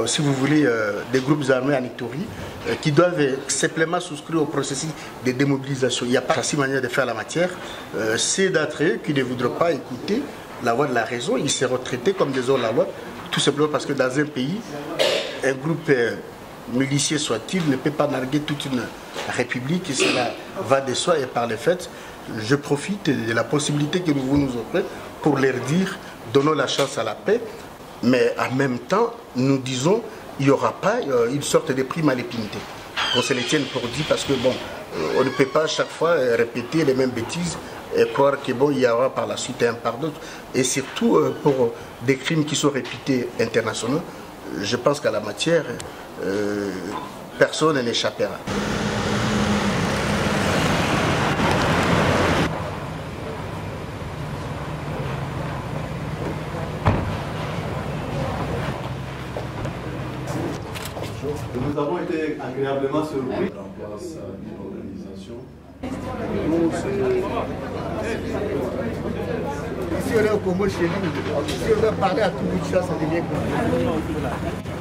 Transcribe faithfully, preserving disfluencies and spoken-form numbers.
euh, si vous voulez, euh, des groupes armés en Ituri euh, qui doivent simplement souscrire au processus de démobilisation. Il n'y a pas de manière de faire la matière. Euh, c'est d'entre eux qui ne voudront pas écouter la voix de la raison. Ils seront traités comme des hors-la-loi, tout simplement parce que dans un pays, un groupe euh, milicier soit-il ne peut pas narguer toute une république, et cela va de soi. Et par les faits, je profite de la possibilité que vous nous offrez pour leur dire, donnons la chance à la paix, mais en même temps, nous disons, il n'y aura pas euh, une sorte de prime à l'impunité. On se les tienne pour dit parce que bon, euh, on ne peut pas à chaque fois euh, répéter les mêmes bêtises et croire qu'il bon, y aura par la suite un pardon. Et surtout euh, pour des crimes qui sont réputés internationaux, je pense qu'à la matière, euh, personne n'échappera. Nous avons été agréablement surpris. En place une organisation. Si on est au Congo chez nous, si on veut parler à tout le monde, ça devient compliqué.